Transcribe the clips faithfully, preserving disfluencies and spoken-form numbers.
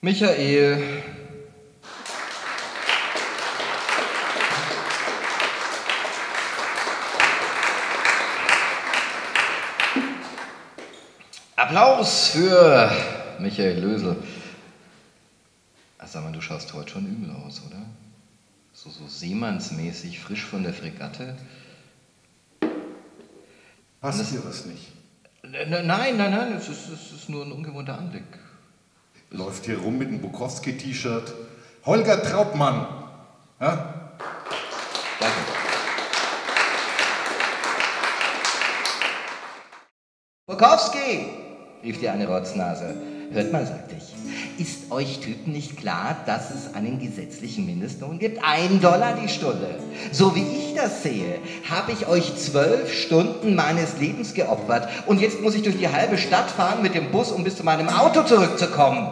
Michael. Applaus für Michael Lösel. Ach, sag mal, du schaust heute schon übel aus, oder? So, so seemannsmäßig, frisch von der Fregatte. Passt das, dir was nicht? Nein, nein, nein, es ist, es ist nur ein ungewohnter Anblick. Läuft hier rum mit einem Bukowski-T-Shirt. Holger Trautmann. Ja? Danke. Bukowski, rief die eine Rotznase. Hört mal, sagte ich, ist euch Typen nicht klar, dass es einen gesetzlichen Mindestlohn gibt? Ein Dollar die Stunde. So wie ich das sehe, habe ich euch zwölf Stunden meines Lebens geopfert und jetzt muss ich durch die halbe Stadt fahren mit dem Bus, um bis zu meinem Auto zurückzukommen.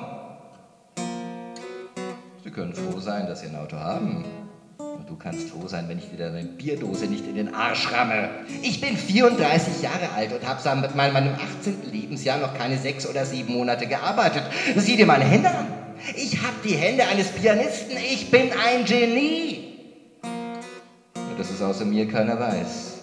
Sie können froh sein, dass Sie ein Auto haben. Und du kannst froh sein, wenn ich wieder eine Bierdose nicht in den Arsch ramme. Ich bin vierunddreißig Jahre alt und habe seit meinem achtzehnten Lebensjahr noch keine sechs oder sieben Monate gearbeitet. Sieh dir meine Hände an. Ich habe die Hände eines Pianisten. Ich bin ein Genie. Und dass es außer mir keiner weiß.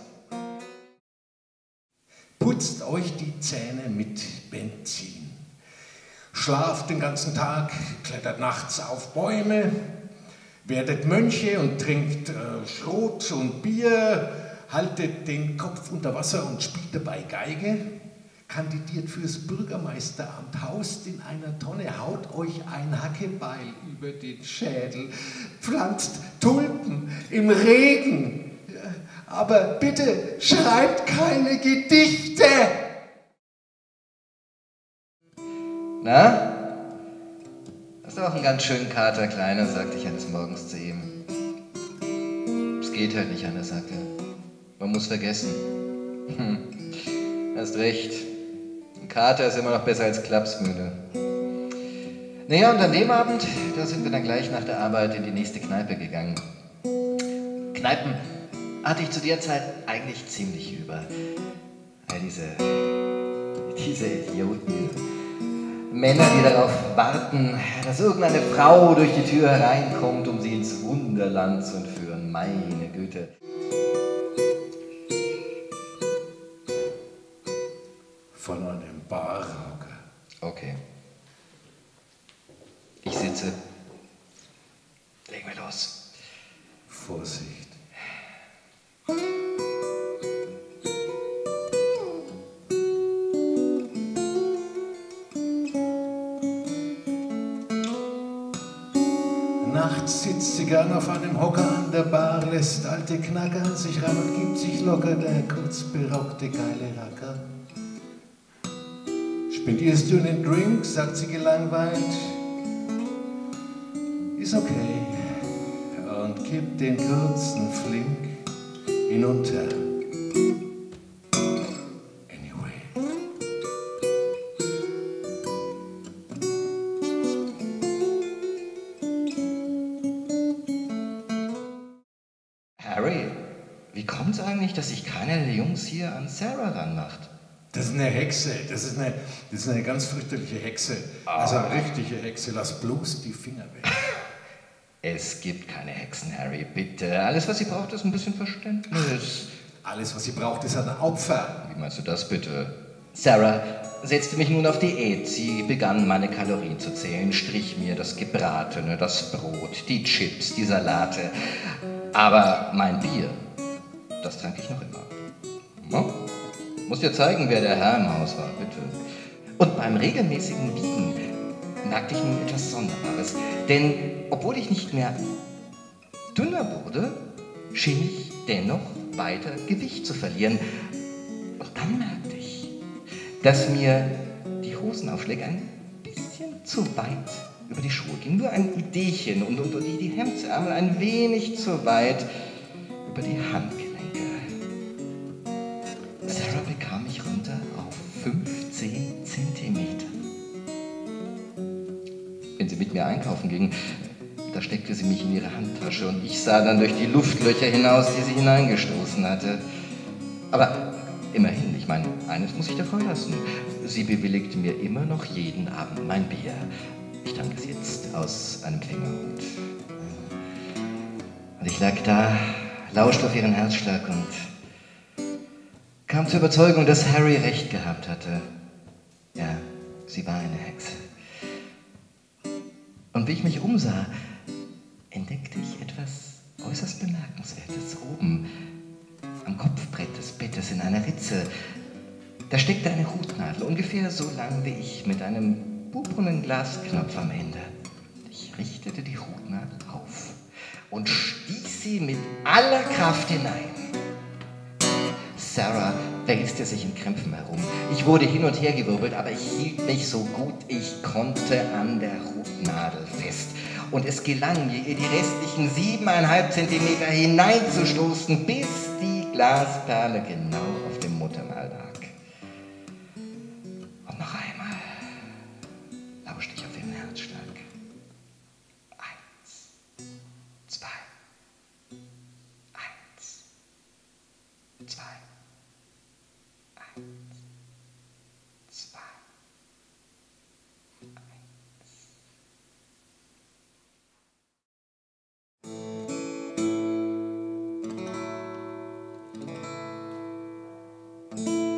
Putzt euch die Zähne mit Benzin. Schlaft den ganzen Tag, klettert nachts auf Bäume, werdet Mönche und trinkt äh, Schrot und Bier, haltet den Kopf unter Wasser und spielt dabei Geige, kandidiert fürs Bürgermeisteramt, haust in einer Tonne, haut euch ein Hackebeil über den Schädel, pflanzt Tulpen im Regen. Aber bitte schreibt keine Gedichte! Na? Hast du auch einen ganz schönen Kater, Kleiner, sagte ich eines Morgens zu ihm. Es geht halt nicht anders, sagte er. Man muss vergessen. Hm. Hast recht. Ein Kater ist immer noch besser als Klapsmühle. Naja, und an dem Abend, da sind wir dann gleich nach der Arbeit in die nächste Kneipe gegangen. Kneipen hatte ich zu der Zeit eigentlich ziemlich über. All diese, diese Idioten, Männer, die darauf warten, dass irgendeine Frau durch die Tür hereinkommt, um sie ins Wunderland zu entführen. Meine Güte. Von einem Barhocker. Okay. Ich sitze. Legen wir los. Vorsicht. Nachts sitzt sie gern auf einem Hocker an der Bar, lässt alte Knacker an sich ran und gibt sich locker, der kurz beraubte geile Racker. Spendierst du einen Drink, sagt sie gelangweilt. Ist okay. Und kippt den kurzen flink hinunter. Harry, wie kommt es eigentlich, dass sich keiner der Jungs hier an Sarah ranmacht? Das ist eine Hexe, das ist eine, das ist eine ganz fürchterliche Hexe. Ah. Also eine richtige Hexe, lass bloß die Finger weg. Es gibt keine Hexen, Harry, bitte. Alles, was sie braucht, ist ein bisschen Verständnis. Alles, was sie braucht, ist ein Opfer. Wie meinst du das bitte? Sarah setzte mich nun auf Diät. Sie begann, meine Kalorien zu zählen, strich mir das Gebratene, das Brot, die Chips, die Salate. Aber mein Bier, das trank ich noch immer. No? Muss dir zeigen, wer der Herr im Haus war, bitte. Und beim regelmäßigen Wiegen merkte ich nun etwas Sonderbares. Denn obwohl ich nicht mehr dünner wurde, schien ich dennoch weiter Gewicht zu verlieren. Und dann merkte ich, dass mir die Hosenaufschläge ein bisschen zu weit über die Schuhe ging. Nur ein Ideechen und, und, und die, die Hemdsärmel ein wenig zu weit über die Handgelenke. Sarah bekam mich runter auf fünfzehn Zentimeter. Wenn sie mit mir einkaufen ging, da steckte sie mich in ihre Handtasche und ich sah dann durch die Luftlöcher hinaus, die sie hineingestoßen hatte. Aber immerhin, ich meine, eines muss ich davon lassen. Sie bewilligte mir immer noch jeden Abend mein Bier. Ich dankte sie aus einem Fingerhut. Und ich lag da, lauschte auf ihren Herzschlag und kam zur Überzeugung, dass Harry recht gehabt hatte. Ja, sie war eine Hexe. Und wie ich mich umsah, entdeckte ich etwas äußerst Bemerkenswertes oben am Kopfbrett des Bettes in einer Ritze. Da steckte eine Hutnadel, ungefähr so lang wie ich, mit einem purpurnen Glasknopf am Ende. Ich richtete die Hutnadel auf und stieß sie mit aller Kraft hinein. Sarah wälzte sich in Krämpfen herum. Ich wurde hin und her gewirbelt, aber ich hielt mich so gut ich konnte an der Hutnadel fest. Und es gelang mir, ihr die restlichen siebeneinhalb Zentimeter hineinzustoßen, bis die Glasperle genau auf dem Muttermal lag. Und noch einmal lauschte ich auf ihren Herzschlag. Eins, zwei, eins, zwei. Thank you.